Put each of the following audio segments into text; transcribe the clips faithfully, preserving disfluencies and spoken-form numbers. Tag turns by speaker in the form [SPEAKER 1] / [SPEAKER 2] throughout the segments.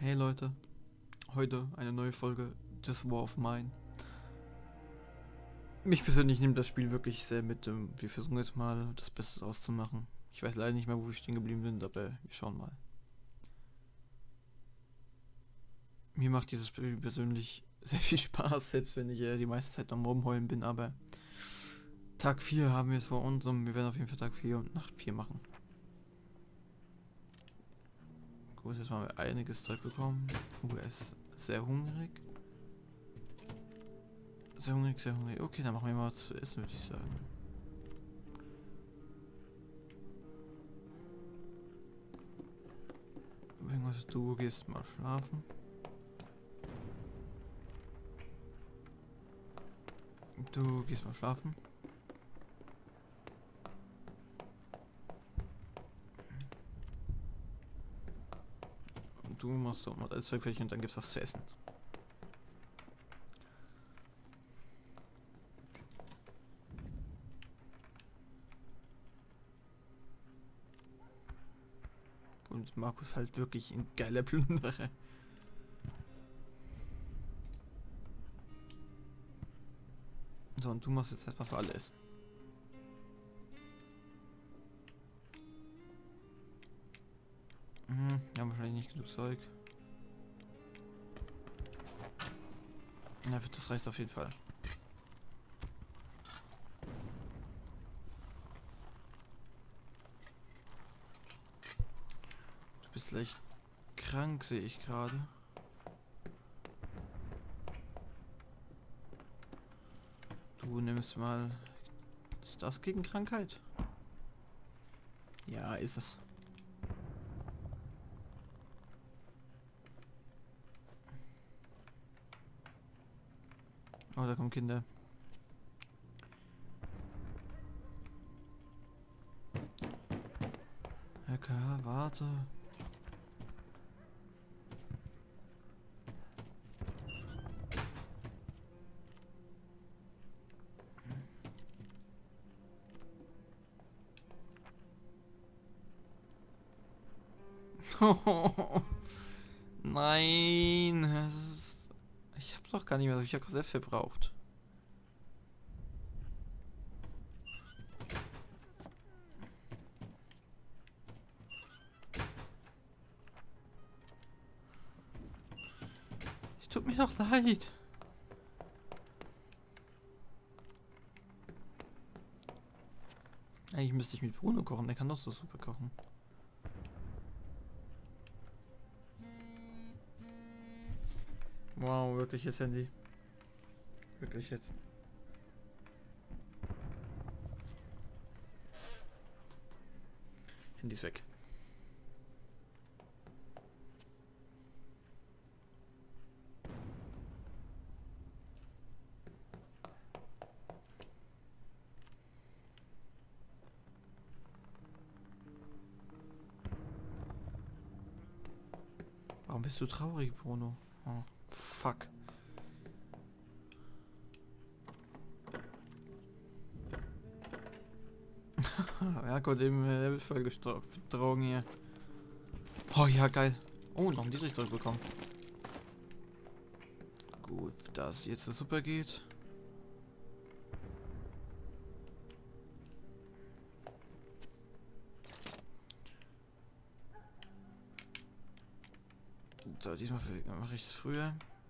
[SPEAKER 1] Hey Leute, heute eine neue Folge des War of Mine. Mich persönlich nimmt das Spiel wirklich sehr mit. ähm, Wir versuchen jetzt mal das Beste draus zu machen. Ich weiß leider nicht mehr, wo wir stehen geblieben sind, aber wir schauen mal. Mir macht dieses Spiel persönlich sehr viel Spaß, selbst wenn ich äh, die meiste Zeit am Rumheulen bin, aber Tag vier haben wir es vor uns und wir werden auf jeden Fall Tag vier und Nacht vier machen. Gut, jetzt haben wir einiges Zeug bekommen. Uh, er ist sehr hungrig. Sehr hungrig, sehr hungrig. Okay, dann machen wir mal was zu essen, würde ich sagen. Irgendwas, du gehst mal schlafen. Du gehst mal schlafen. Und du machst doch mal alles Zeug fertig und dann gibt's was zu essen. Und Markus halt wirklich ein geiler Plünderer. So, und du machst jetzt erstmal für alle Essen. Mhm, wir haben wahrscheinlich nicht genug Zeug. Ja, das reicht auf jeden Fall. Du bist leicht krank, sehe ich gerade. Du nimmst mal... Ist das gegen Krankheit? Ja, ist es. Oh, da kommen Kinder. Hacker, warte. Nein, das ist... Ich hab doch gar nicht mehr so viel Korsett verbraucht. Es tut mir doch leid. Eigentlich müsste ich mit Bruno kochen, der kann doch so super kochen. Wow, wirklich jetzt Handy. Wirklich jetzt. Handy ist weg. Warum bist du traurig, Bruno? Oh, fuck. Ja, Gott, eben äh, voll gestrogen hier. Oh ja, geil. Oh, noch ein Dietrich zurückbekommen. Gut, da es jetzt super geht. So, diesmal mache ich es früher.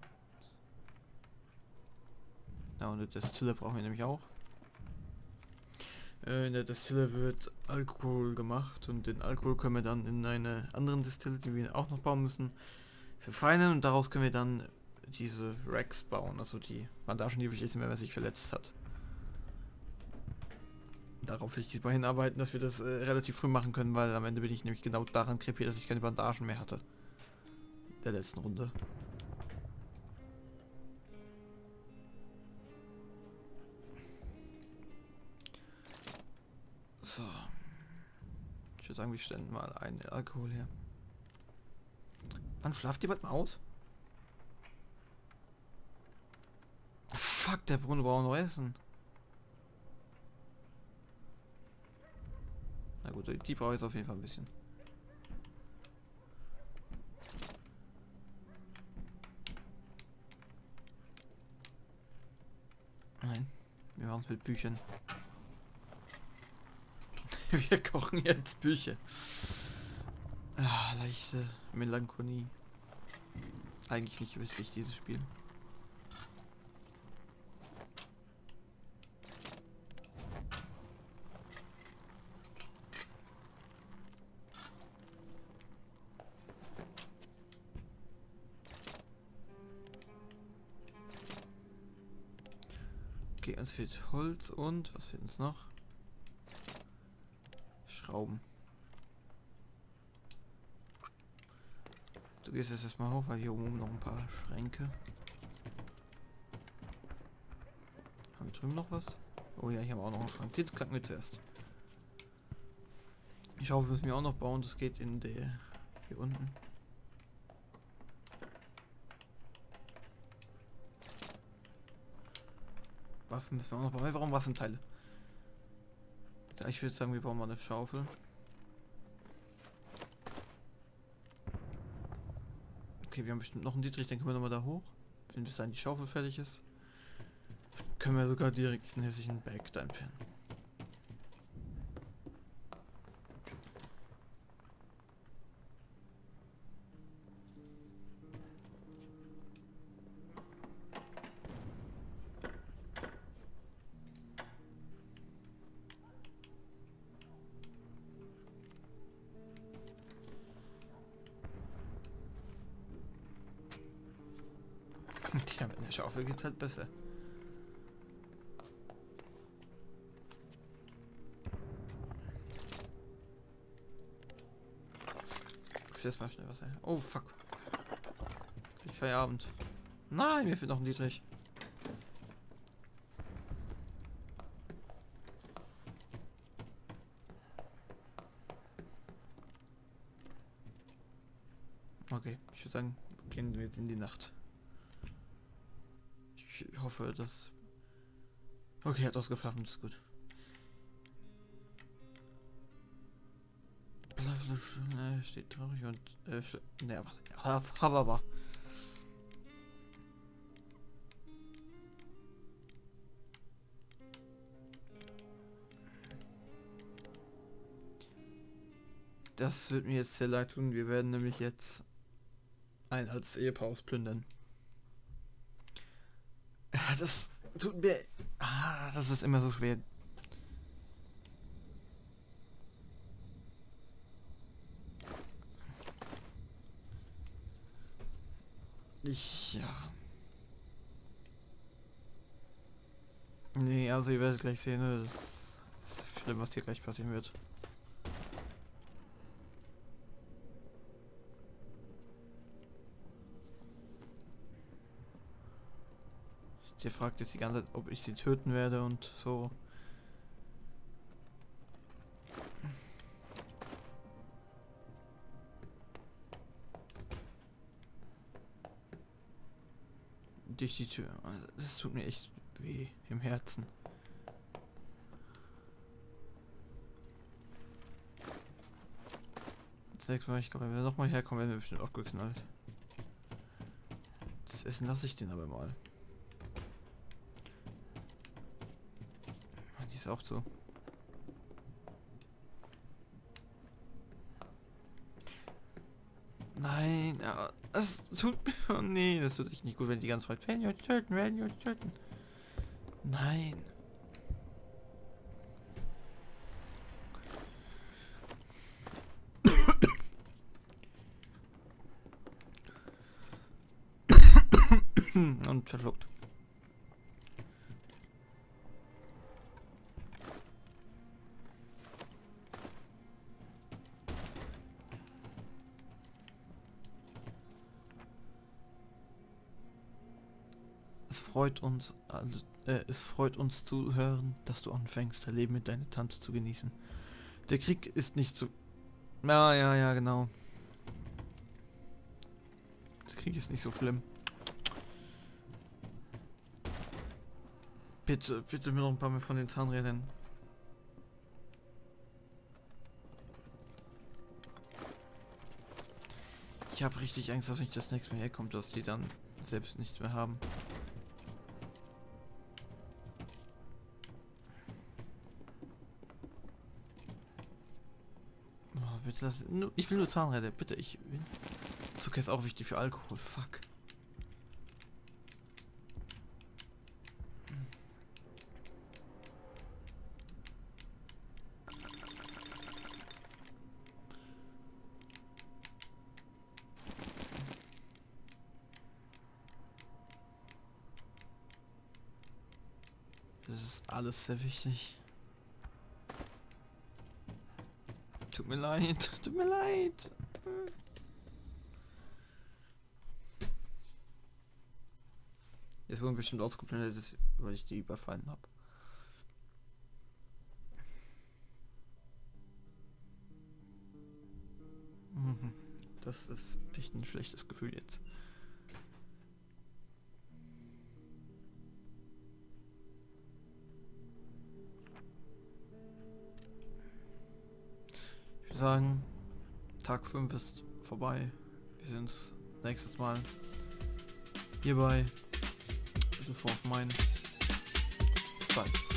[SPEAKER 1] Ja, und eine Destille brauchen wir nämlich auch. Äh, in der Destille wird Alkohol gemacht und den Alkohol können wir dann in eine andere Destille, die wir auch noch bauen müssen, verfeinern und daraus können wir dann diese Racks bauen, also die Bandagen, die wichtig sind, wenn man sich verletzt hat. Darauf will ich diesmal hinarbeiten, dass wir das äh, relativ früh machen können, weil am Ende bin ich nämlich genau daran krepiert, dass ich keine Bandagen mehr hatte. Der letzten Runde. So. Ich würde sagen, wir stellen mal einen Alkohol her. Wann schlaft jemand mal aus? Fuck, der Bruno braucht noch Essen. Na gut, die brauche ich jetzt auf jeden Fall ein bisschen. Wir machen es mit Büchern. Wir kochen jetzt Bücher. Ah, leichte Melancholie. Eigentlich nicht witzig, dieses Spiel. Okay, uns fehlt Holz und was fehlt uns noch? Schrauben. Du gehst jetzt erstmal hoch, weil hier oben noch ein paar Schränke. Haben wir drüben noch was? Oh ja, hier haben wir auch noch einen Schrank. Jetzt klacken wir zuerst. Die Schaufel müssen wir auch noch bauen. Das geht in der hier unten. Waffen müssen wir auch noch bauen. Wir brauchen Waffenteile. Ja, ich würde sagen, wir bauen mal eine Schaufel. Okay, wir haben bestimmt noch einen Dietrich, dann können wir nochmal da hoch. Wenn bis dahin die Schaufel fertig ist, können wir sogar direkt diesen hässlichen Berg da entfernen. Tja, mit der Schaufel geht's halt besser. Stell's mal schnell was her. Oh fuck. Ich Feierabend. Nein, mir fehlt noch ein Dietrich. Okay, ich würde sagen, gehen wir jetzt in die Nacht. Ich hoffe, dass... Okay, er hat ausgeschlafen, das ist gut. Äh, steht traurig und... Äh, ne, aber... aber... Das wird mir jetzt sehr leid tun. Wir werden nämlich jetzt ein als Ehepaar ausplündern. Das tut mir... Ah, das ist immer so schwer. Ich... ja... Nee, also ihr werdet gleich sehen, ne? Das ist schlimm, was hier gleich passieren wird. Der fragt jetzt die ganze Zeit, ob ich sie töten werde und so. Durch die Tür. Das tut mir echt weh im Herzen. Das nächste Mal, ich glaube, wenn wir nochmal herkommen, werden wir bestimmt abgeknallt. Das Essen lasse ich den aber mal. Die ist auch so. Nein, ja, das tut mir... Oh nee, das tut echt nicht gut, wenn die ganz weit... Werden wir uns töten, werden wir uns töten. Nein. Und verschluckt. Es freut uns, also, äh, es freut uns zu hören, dass du anfängst, dein Leben mit deiner Tante zu genießen. Der Krieg ist nicht so... Ja, ja, ja, genau. Der Krieg ist nicht so schlimm. Bitte, bitte mir noch ein paar mehr von den Zahnrädern. Ich habe richtig Angst, dass nicht das nächste Mal herkommt, dass die dann selbst nichts mehr haben. bitte lass... Nur, ich will nur Zahnräder, bitte, ich will... Zucker ist auch wichtig für Alkohol, fuck. Das ist alles sehr wichtig. Tut mir leid, tut mir leid. Jetzt wurden bestimmt ausgeblendet, weil ich die überfallen habe. Das ist echt ein schlechtes Gefühl jetzt. Ich würde sagen, Tag fünf ist vorbei. Wir sehen uns nächstes Mal hierbei. Das war auf mein. Bis bald.